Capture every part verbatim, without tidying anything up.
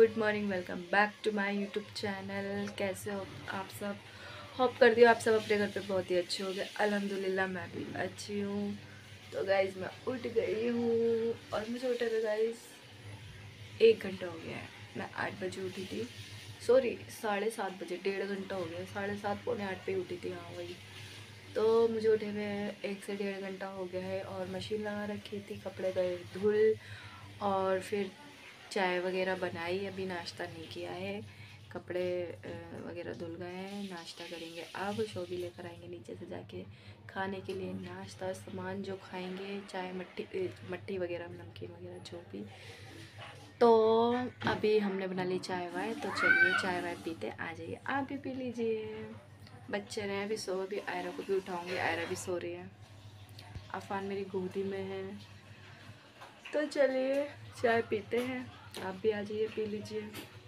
Good morning, welcome back to my YouTube channel. कैसे हो आप सब? होप करती हूँ आप सब अपने घर पे बहुत ही अच्छे हो गए। अल्हम्दुलिल्लाह मैं भी अच्छी हूँ। तो गाइज़ मैं उठ गई हूँ और मुझे उठे हुए गाइज़ एक घंटा हो गया है। मैं आठ बजे उठी थी, सॉरी साढ़े सात बजे, डेढ़ घंटा हो गया। साढ़े सात पौने आठ पे उठी थी, हाँ वही। तो मुझे उठे हुए एक से डेढ़ घंटा हो गया है और मशीन लगा रखी थी, कपड़े गए धुल और फिर चाय वगैरह बनाई। अभी नाश्ता नहीं किया है, कपड़े वगैरह धुल गए हैं। नाश्ता करेंगे, अब शोभी लेकर आएंगे नीचे से जाके खाने के लिए नाश्ता सामान जो खाएंगे, चाय मट्टी मट्टी वगैरह नमकीन वगैरह जो भी। तो अभी हमने बना ली चाय वाय, तो चलिए चाय वाय पीते। आ जाइए आप भी पी लीजिए। बच्चे रहे अभी सो, अभी आयरा को भी उठाऊंगी, आयरा भी सो रही है। अफान मेरी गोदी में है। तो चलिए चाय पीते हैं, आप भी आ जाइए पी लीजिए।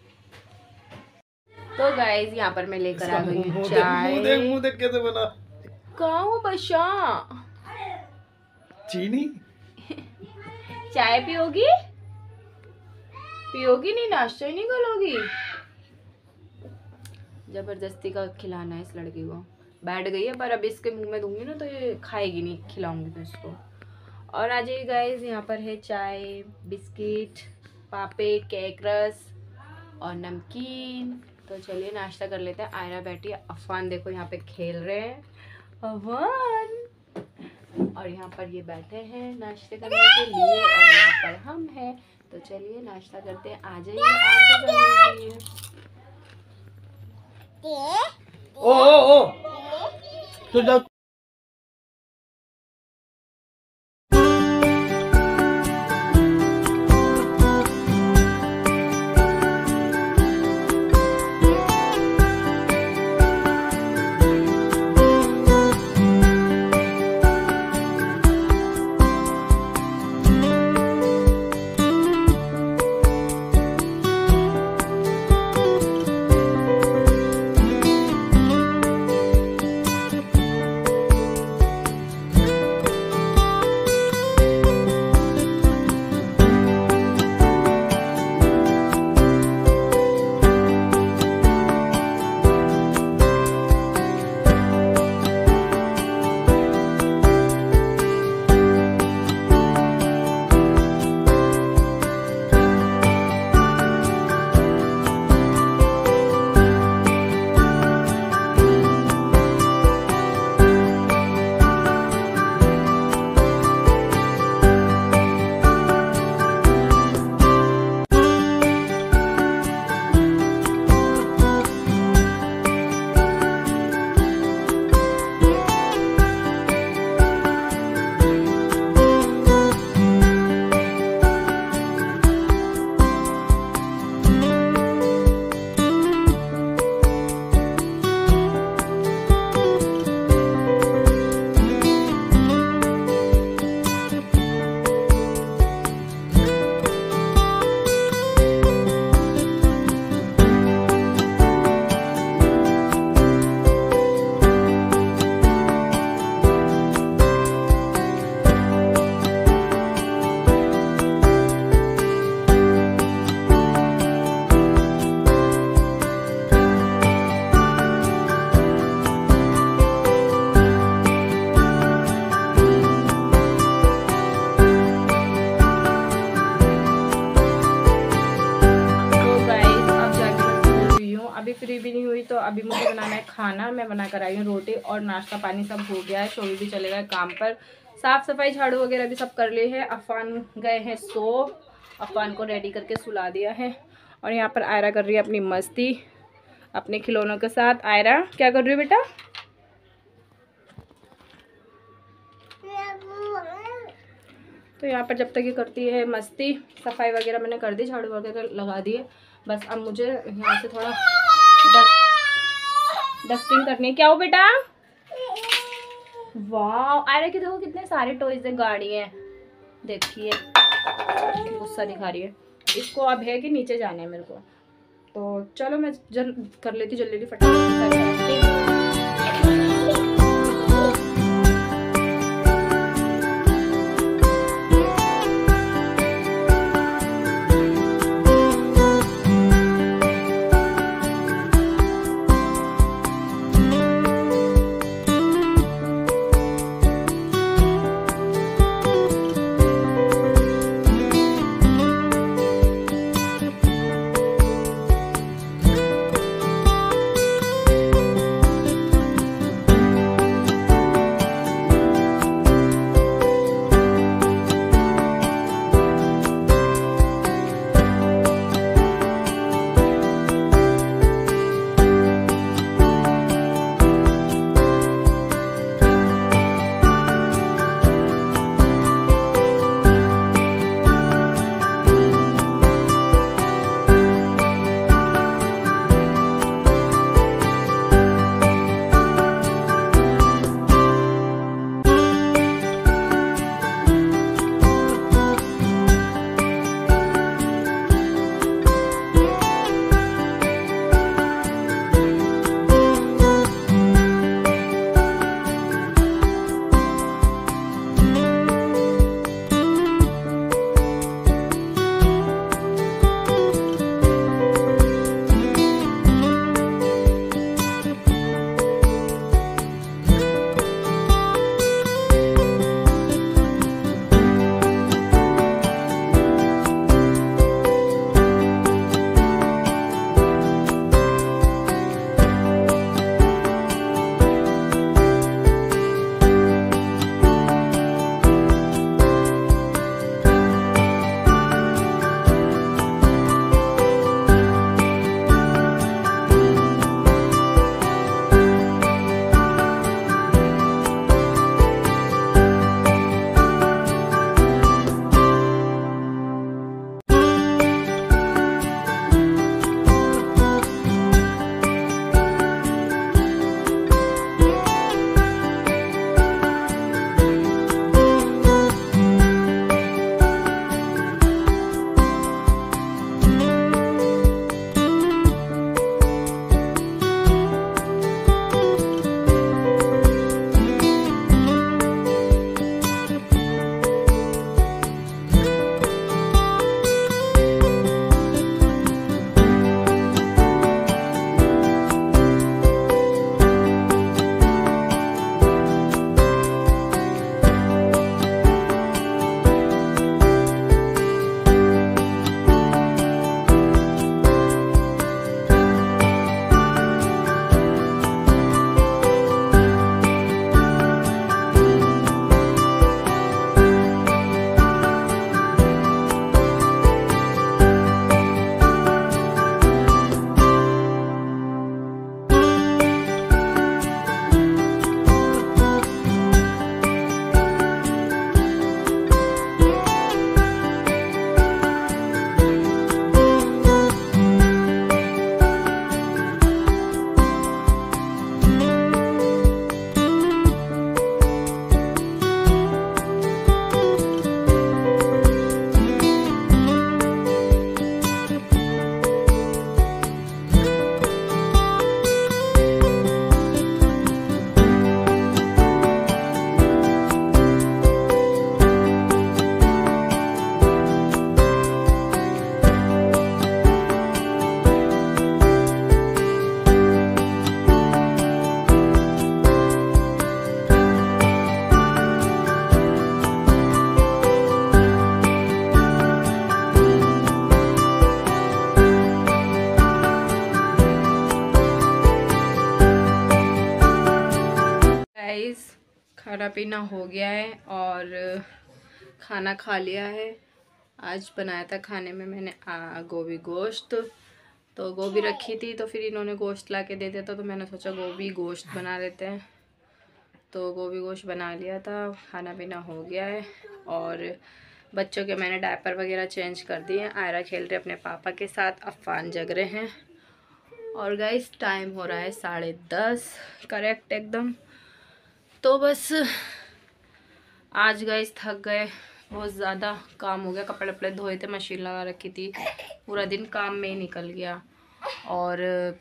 तो गाइस यहाँ पर मैं लेकर आ गई हूँ चाय। मुंह देख मुंह देख कैसे बना। कहाँ हूँ बच्चा? चीनी चाय पियोगी? पियोगी नहीं? नाश्ता ही नहीं करोगी? जबरदस्ती का खिलाना है इस लड़की को। बैठ गई है, पर अब इसके मुंह में दूंगी ना तो ये खाएगी नहीं, खिलाऊंगी तो इसको। और आ जाइए गाइस, यहाँ पर है चाय, बिस्किट, पापे, केक रस और नमकीन। तो चलिए नाश्ता कर लेते हैं। आयरा बैठी है, अफान देखो यहाँ पे खेल रहे हैं, अफान। और यहाँ पर ये बैठे हैं नाश्ते करने के लिए और यहाँ पर हम हैं। तो चलिए नाश्ता करते हैं। आ जाइए आप भी। ओ ओ ओ तो जा। अभी फ्री भी नहीं हुई, तो अभी मुझे बनाना है खाना। मैं बना कर आई हूँ रोटी और नाश्ता पानी सब हो गया है। शोभी भी चले गए काम पर, साफ़ सफाई झाड़ू वगैरह भी सब कर लिए है। अफान गए हैं सो, अफान को रेडी करके सुला दिया है। और यहाँ पर आयरा कर रही है अपनी मस्ती अपने खिलौनों के साथ। आयरा क्या कर रही है बेटा? तो यहाँ पर जब तक ये करती है मस्ती, सफाई वगैरह मैंने कर दी, झाड़ू वगैरह लगा दिए। बस अब मुझे यहाँ से थोड़ा डस्टिंग करनी है। क्या हो बेटा? वाह, आयरा के देखो कितने सारे टॉयज है, गाड़ी है, देखिए गुस्सा दिखा रही है। इसको अब है कि नीचे जाना है मेरे को, तो चलो मैं जल कर लेती जल्दी जल्दी फटाफट। खाना पीना हो गया है और खाना खा लिया है। आज बनाया था खाने में मैंने आ, गोभी गोश्त। तो गोभी रखी थी तो फिर इन्होंने गोश्त ला के दे दिया था, तो मैंने सोचा गोभी गोश्त बना लेते हैं। तो गोभी गोश्त बना लिया था। खाना पीना हो गया है और बच्चों के मैंने डायपर वगैरह चेंज कर दिए हैं। आयरा खेल रहे अपने पापा के साथ, अफ़ान जग रहे हैं। और गाइस टाइम हो रहा है साढ़े दस करेक्ट एकदम। तो बस आज गाइस थक गए, बहुत ज़्यादा काम हो गया। कपड़े वपड़े धोए थे, मशीन लगा रखी थी, पूरा दिन काम में ही निकल गया। और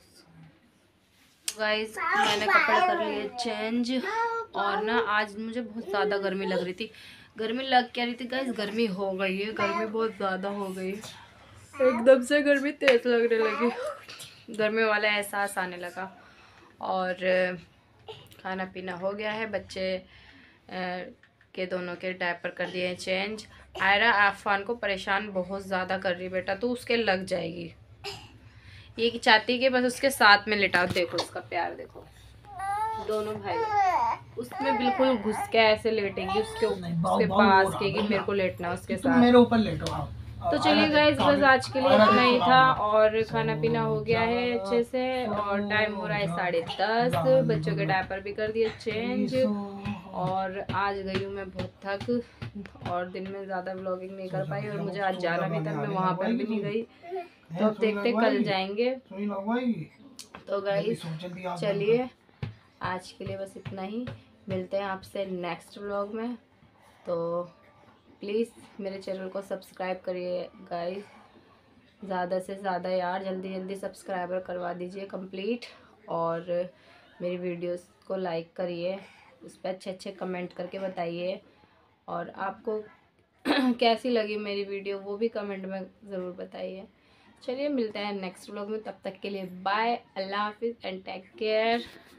गाइस मैंने कपड़े कर लिए चेंज। और ना आज मुझे बहुत ज़्यादा गर्मी लग रही थी। गर्मी लग क्या रही थी गाइस, गर्मी हो गई है, गर्मी बहुत ज़्यादा हो गई, एकदम से गर्मी तेज़ लगने लगी, गर्मी वाला एहसास आने लगा। और खाना पीना हो गया है, बच्चे के दोनों के डायपर कर दिए हैं चेंज। आयरा आफान को परेशान बहुत ज़्यादा कर रही, बेटा तो उसके लग जाएगी। ये चाहती कि बस उसके साथ में लिटाओ। देखो उसका प्यार देखो, दोनों भाई उसमें बिल्कुल घुस के ऐसे लेटेंगी उसके उसके पास, कहेगी मेरे को लेटना उसके साथ, मेरे ऊपर लेटो। तो चलिए गाइस बस आज के लिए इतना ही था। और खाना पीना हो गया है अच्छे से और टाइम हो रहा है साढ़े दस। बच्चों के डायपर भी कर दिए चेंज और आज गई हूँ मैं बहुत थक, और दिन में ज़्यादा व्लॉगिंग नहीं कर पाई। और मुझे आज जाना भी था, मैं वहाँ पर भी नहीं गई। तो अब देखते कल जाएंगे। तो गाइस चलिए आज के लिए बस इतना ही, मिलते हैं आपसे नेक्स्ट व्लॉग में। तो प्लीज़ मेरे चैनल को सब्सक्राइब करिए गाइस, ज़्यादा से ज़्यादा यार, जल्दी जल्दी सब्सक्राइबर करवा दीजिए कंप्लीट। और मेरी वीडियोस को लाइक करिए, उस पर अच्छे अच्छे कमेंट करके बताइए। और आपको कैसी लगी मेरी वीडियो वो भी कमेंट में ज़रूर बताइए। चलिए मिलते हैं नेक्स्ट व्लॉग में, तब तक के लिए बाय, अल्लाह हाफिज़ एंड टेक केयर।